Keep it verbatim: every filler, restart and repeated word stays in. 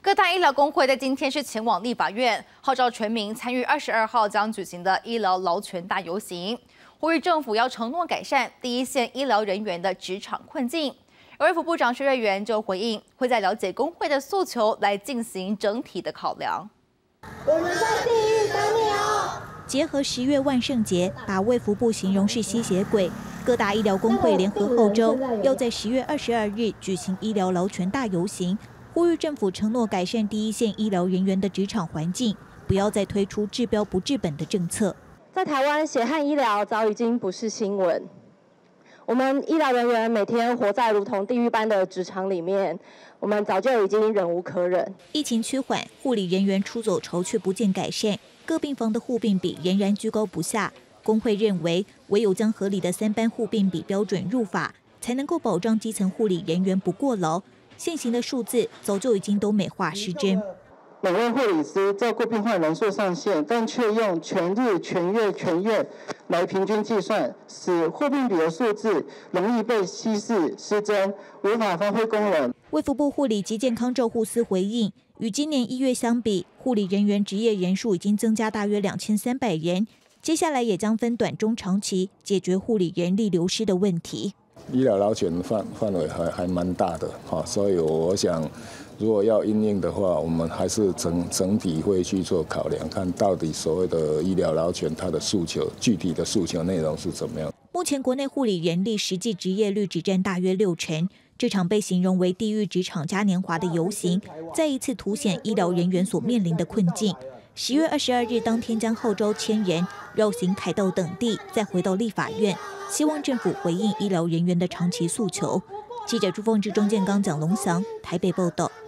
各大医疗工会在今天是前往立法院，号召全民参与二十二号将举行的医疗劳权大游行，呼吁政府要承诺改善第一线医疗人员的职场困境。而卫福部长薛瑞元就回应，会在了解工会的诉求来进行整体的考量。 我们在地狱等你哦。 结合十月万圣节，把卫福部形容是吸血鬼。各大医疗工会联合后周，要在十月二十二日举行医疗劳权大游行。 呼吁政府承诺改善第一线医疗人员的职场环境，不要再推出治标不治本的政策。 在台湾，血汗医疗早已经不是新闻。我们医疗人员每天活在如同地狱般的职场里面，我们早就已经忍无可忍。 疫情趋缓，护理人员出走潮却不见改善，各病房的护病比仍然居高不下。工会认为，唯有将合理的三班护病比标准入法，才能够保障基层护理人员不过劳。 现行的数字早就已经都美化失真。 每位护理师照顾病患人数上限，但却用全日、全月、全月来平均计算，使护病比的数字容易被稀释失真，无法发挥功能。 卫福部护理及健康照护司回应，与今年一月相比，护理人员职业人数已经增加大约两千三百人。接下来也将分短、中、长期解决护理人力流失的问题。 医疗劳权范范围还还蛮大的哈，所以我想，如果要因应的话，我们还是整整体会去做考量，看到底所谓的医疗劳权它的诉求，具体的诉求内容是怎么样。 目前国内护理人力实际执业率只占大约六成，这场被形容为地狱职场嘉年华的游行，再一次凸显医疗人员所面临的困境。 十月二十二日当天将号召千人绕行凯道等地，再回到立法院，希望政府回应医疗人员的长期诉求。记者朱凤志、钟建刚、蒋龙祥台北报道。